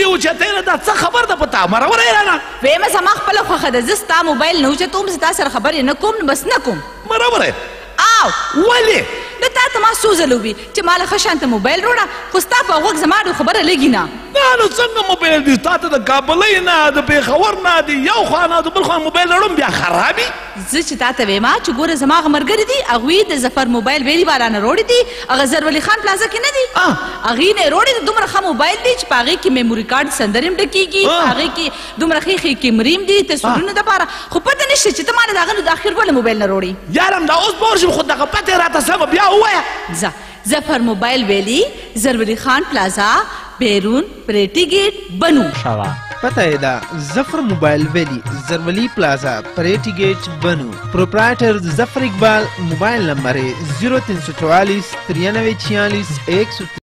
دي اوچتې نه دا څه خبر ده په تا مرور یې رانه ویمه زما خپله خوښه ده زه ستا موبایل نه اوچتوم زه تا سره خبرې نه کوم نو بس نه کوم مرور یې او ولې نو تا ته ما څو ځله ووي چې ما له ښه شانته موبایل راوړه خو ستا په غوږ زما ډېر خبره لګي نه نو څنګه موبایل دي تا ته د کابلۍ نه د پېښور نه د یو خوا نه د بل خوا موبایل راوړم بیا خرابي زه چې تا ته ویمه چې ګوره زما هغه ملګري دي هغوی د ظفر موبایل ویلي والا نه راوړي دي هغه زرولي خان پلازه کې نه دي هغې نه یې راوړي دي دومره ښه موبایل دی چې په هغې کې میموري کارډ سندرې هم ډکېږي په هغې کې دومره ښې ښې کیمرې هم دي تصویرونو دپاره خو پته نشته چې ته ما نه د هغه نه د اخر ولې موبایل نه راوړي یار همدا اوس به ورشم خو دغه پته یې راته سمه بیا ووایه ځه ظفر موبایل ویلي زرولي خان پلازا بیرون پریټي گیټ بنو پته یې ده ظفر موبایل ویلی زرولي پلازا پریټي گیټ بنو پروپرائټر ظفر اقبال موبایل نمبر 0344 9346 1